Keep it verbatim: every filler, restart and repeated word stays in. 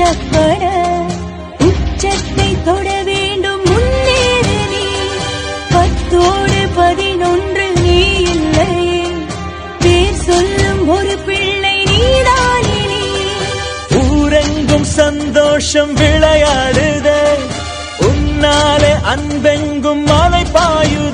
கஷ்டப்பட உச்சத்தை தொட வேண்டும் முன்னேறு நீ. பத்தோடு பதினொன்று நீ இல்லை, பேர் சொல்லும் ஒரு பிள்ளை நீதானே நீ. ஊரெங்கும் சந்தோஷம் விளையாடுதே, உன்னாலே அன்பெங்கும் மழை பாயுதே.